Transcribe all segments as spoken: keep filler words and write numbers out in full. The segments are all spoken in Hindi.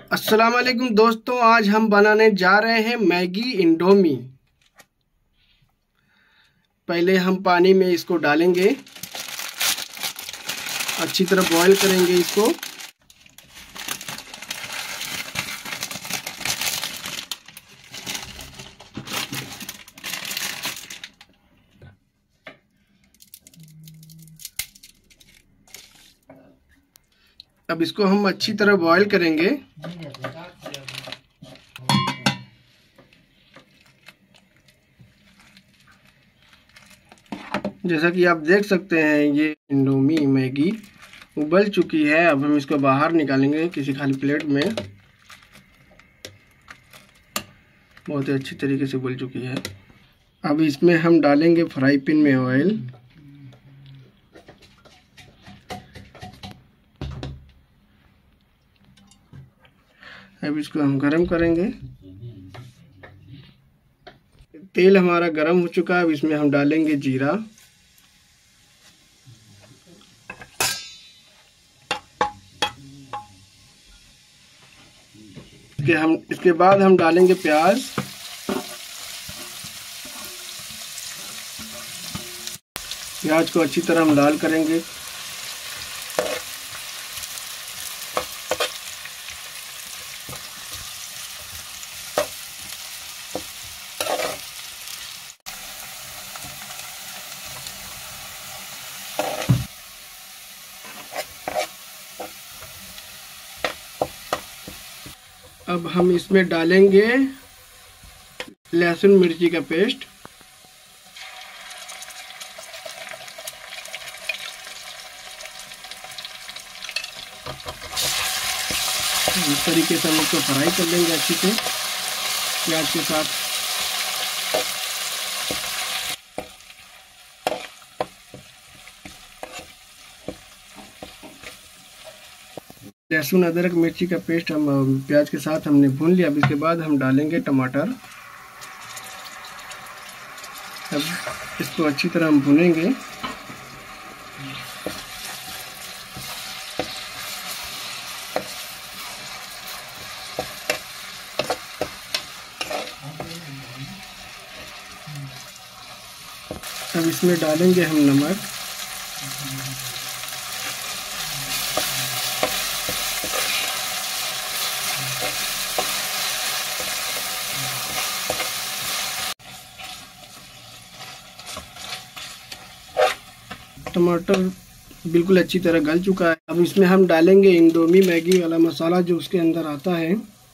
अस्सलाम वालेकुम दोस्तों, आज हम बनाने जा रहे हैं मैगी इंडोमी। पहले हम पानी में इसको डालेंगे, अच्छी तरह बॉईल करेंगे इसको। अब इसको हम अच्छी तरह बॉईल करेंगे। जैसा कि आप देख सकते हैं, ये इंडोमी मैगी उबल चुकी है। अब हम इसको बाहर निकालेंगे किसी खाली प्लेट में। बहुत ही अच्छी तरीके से उबल चुकी है। अब इसमें हम डालेंगे फ्राई पैन में ऑयल। अब इसको हम गरम करेंगे। तेल हमारा गरम हो चुका है। अब इसमें हम डालेंगे जीरा, इसके हम इसके बाद हम डालेंगे प्याज। प्याज को अच्छी तरह हम लाल करेंगे। अब हम इसमें डालेंगे लहसुन मिर्ची का पेस्ट। इस तरीके से हम इसको फ्राई कर लेंगे अच्छी से प्याज के साथ। लहसुन अदरक मिर्ची का पेस्ट हम प्याज के साथ हमने भून लिया। अब इसके बाद हम डालेंगे टमाटर। अब इसको अच्छी तरह हम भूनेंगे। अब इसमें डालेंगे हम नमक। टमाटर बिल्कुल अच्छी तरह गल चुका है। अब इसमें हम डालेंगे इंडोमी मैगी वाला मसाला जो उसके अंदर आता है।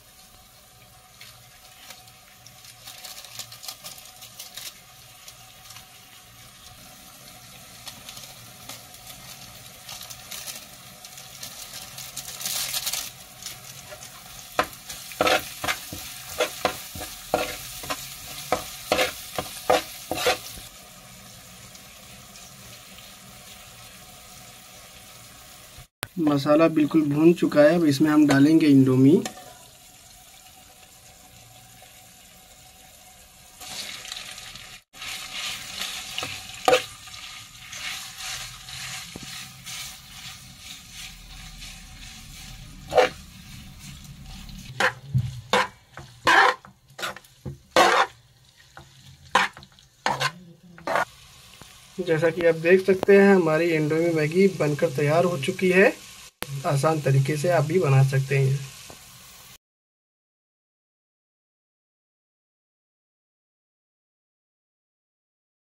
मसाला बिल्कुल भून चुका है। अब इसमें हम डालेंगे इंडोमी। जैसा कि आप देख सकते हैं, हमारी इंडोमी मैगी बनकर तैयार हो चुकी है। आसान तरीके से आप भी बना सकते हैं।